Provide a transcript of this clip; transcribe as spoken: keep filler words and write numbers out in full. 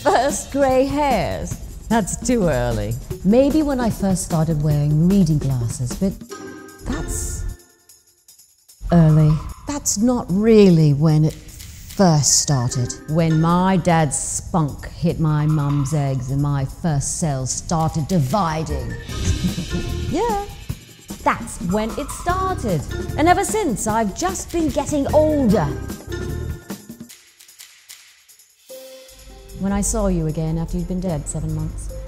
first grey hairs. That's too early. Maybe when I first started wearing reading glasses, but that's early. That's not really when it first started. When my dad's spunk hit my mum's eggs and my first cells started dividing. Yeah, that's when it started. And ever since, I've just been getting older. When I saw you again after you'd been dead seven months,